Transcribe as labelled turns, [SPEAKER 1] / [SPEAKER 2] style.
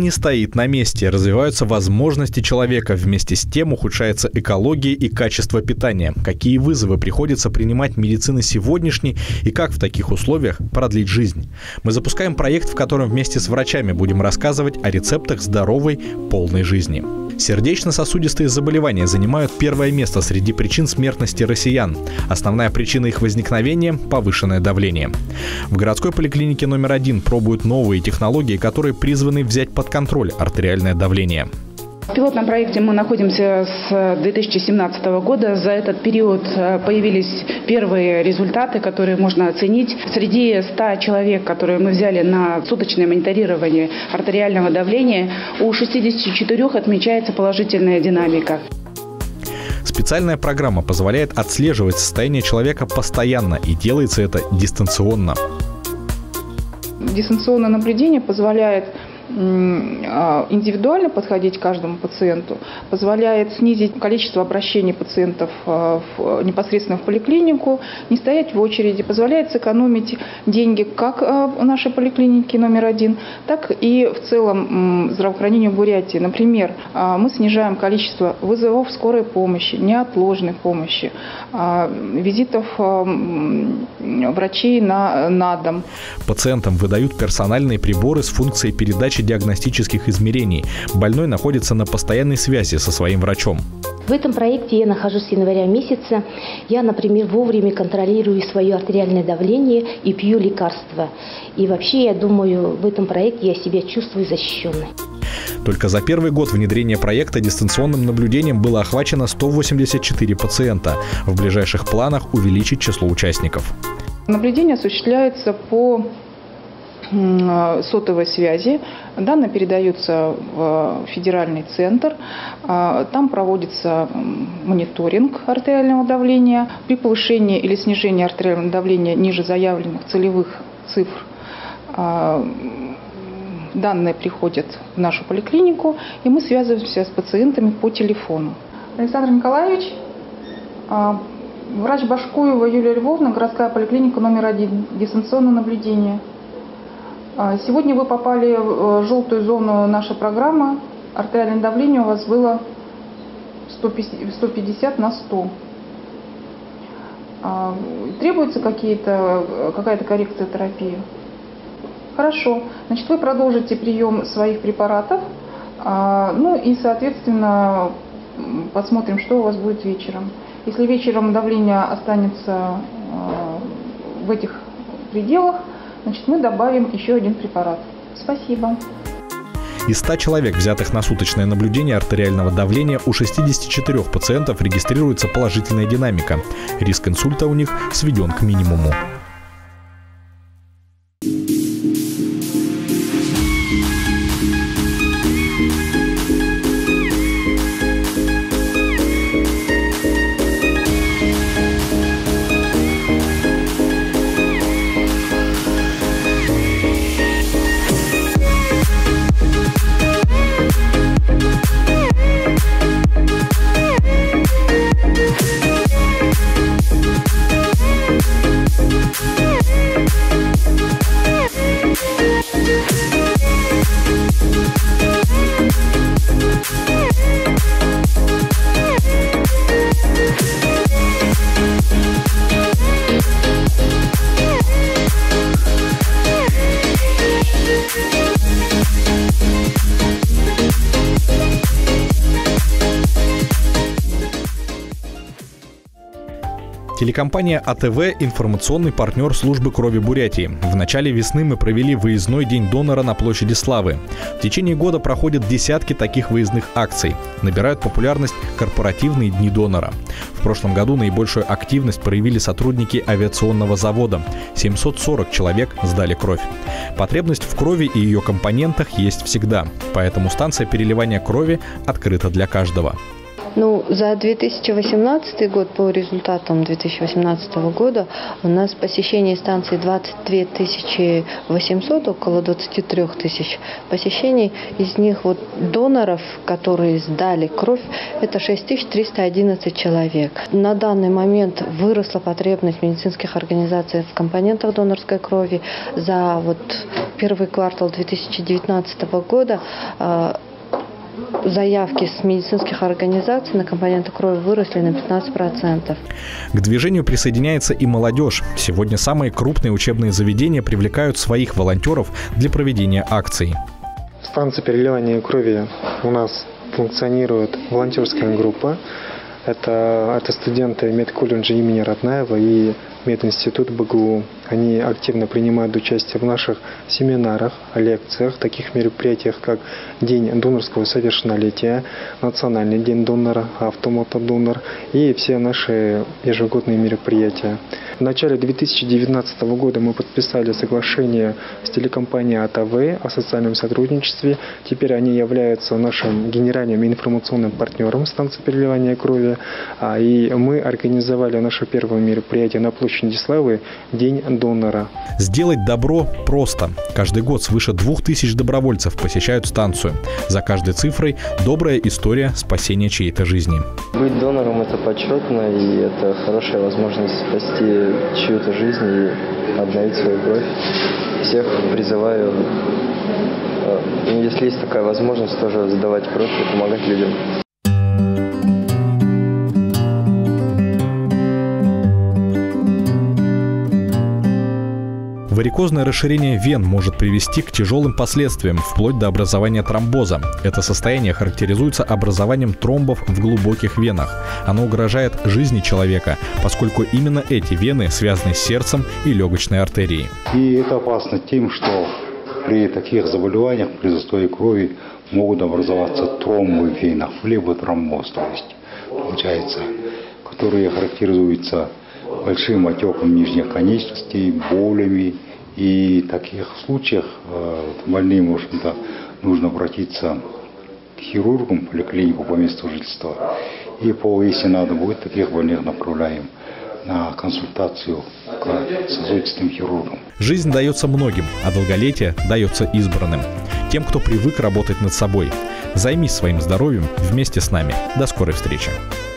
[SPEAKER 1] не стоит на месте, развиваются возможности человека, вместе с тем ухудшается экология и качество питания. Какие вызовы приходится принимать медицине сегодняшней и как в таких условиях продлить жизнь? Мы запускаем проект, в котором вместе с врачами будем рассказывать о рецептах здоровой, полной жизни. Сердечно-сосудистые заболевания занимают первое место среди причин смертности россиян. Основная причина их возникновения – повышенное давление. В городской поликлинике номер 1 пробуют новые технологии, которые призваны взять под контроль артериальное давление.
[SPEAKER 2] В пилотном проекте мы находимся с 2017 года. За этот период появились первые результаты, которые можно оценить. Среди 100 человек, которые мы взяли на суточное мониторирование артериального давления, у 64 отмечается положительная динамика.
[SPEAKER 1] Специальная программа позволяет отслеживать состояние человека постоянно, и делается это дистанционно.
[SPEAKER 3] Дистанционное наблюдение позволяет индивидуально подходить к каждому пациенту, позволяет снизить количество обращений пациентов непосредственно в поликлинику, не стоять в очереди, позволяет сэкономить деньги как в нашей поликлинике номер 1, так и в целом здравоохранению Бурятии. Например, мы снижаем количество вызовов скорой помощи, неотложной помощи, визитов врачей на дом.
[SPEAKER 1] Пациентам выдают персональные приборы с функцией передачи диагностических измерений. Больной находится на постоянной связи со своим врачом.
[SPEAKER 4] В этом проекте я нахожусь с января месяца. Я, например, вовремя контролирую свое артериальное давление и пью лекарства. И вообще, я думаю, в этом проекте я себя чувствую защищенной.
[SPEAKER 1] Только за первый год внедрения проекта дистанционным наблюдением было охвачено 184 пациента. В ближайших планах увеличить число участников.
[SPEAKER 3] Наблюдение осуществляется по сотовой связи. Данные передаются в федеральный центр. Там проводится мониторинг артериального давления. При повышении или снижении артериального давления ниже заявленных целевых цифр данные приходят в нашу поликлинику, и мы связываемся с пациентами по телефону. Александр Николаевич, врач Башкуева Юлия Львовна, городская поликлиника номер 1, дистанционное наблюдение. Сегодня вы попали в желтую зону нашей программы. Артериальное давление у вас было 150 на 100. Требуется какая-то коррекция терапии? Хорошо. Значит, вы продолжите прием своих препаратов. Ну и, соответственно, посмотрим, что у вас будет вечером. Если вечером давление останется в этих пределах, значит, мы добавим еще один препарат. Спасибо.
[SPEAKER 1] Из 100 человек, взятых на суточное наблюдение артериального давления, у 64 пациентов регистрируется положительная динамика. Риск инсульта у них сведен к минимуму. Телекомпания АТВ – информационный партнер службы крови Бурятии. В начале весны мы провели выездной день донора на площади Славы. В течение года проходят десятки таких выездных акций. Набирают популярность корпоративные дни донора. В прошлом году наибольшую активность проявили сотрудники авиационного завода. 740 человек сдали кровь. Потребность в крови и ее компонентах есть всегда. Поэтому станция переливания крови открыта для каждого.
[SPEAKER 5] Ну, за 2018 год, по результатам 2018 года, у нас посещение станции 22 800, около 23 тысяч посещений. Из них вот доноров, которые сдали кровь, это 6311 человек. На данный момент выросла потребность медицинских организаций в компонентах донорской крови. За вот первый квартал 2019 года заявки с медицинских организаций на компоненты крови выросли на 15%.
[SPEAKER 1] К движению присоединяется и молодежь. Сегодня самые крупные учебные заведения привлекают своих волонтеров для проведения акций.
[SPEAKER 6] В станции переливания крови у нас функционирует волонтерская группа. Это студенты медколледжа имени Ратнаева и мединститут БГУ. Они активно принимают участие в наших семинарах, лекциях, таких мероприятиях, как День донорского совершеннолетия, Национальный день донора, автомотодонор и все наши ежегодные мероприятия. В начале 2019 года мы подписали соглашение с телекомпанией АТВ о социальном сотрудничестве. Теперь они являются нашим генеральным информационным партнером станции переливания крови. И мы организовали наше первое мероприятие на площади Славы – День донора.
[SPEAKER 1] Сделать добро просто. Каждый год свыше 2000 добровольцев посещают станцию. За каждой цифрой добрая история спасения чьей-то жизни.
[SPEAKER 7] Быть донором – это почетно, и это хорошая возможность спасти чью-то жизнь и обновить свою кровь. Всех призываю, если есть такая возможность, тоже сдавать кровь и помогать людям.
[SPEAKER 1] Варикозное расширение вен может привести к тяжелым последствиям, вплоть до образования тромбоза. Это состояние характеризуется образованием тромбов в глубоких венах. Оно угрожает жизни человека, поскольку именно эти вены связаны с сердцем и легочной артерией.
[SPEAKER 8] И это опасно тем, что при таких заболеваниях, при застое крови, могут образоваться тромбы в венах, флеботромбоз, то есть, получается, которые характеризуются большим отеком нижних конечностей, болями. И в таких случаях больным, в общем-то, нужно обратиться к хирургам, в поликлинику по месту жительства. И если надо будет, таких больных направляем на консультацию к сосудистым хирургам.
[SPEAKER 1] Жизнь дается многим, а долголетие дается избранным. Тем, кто привык работать над собой. Займись своим здоровьем вместе с нами. До скорой встречи.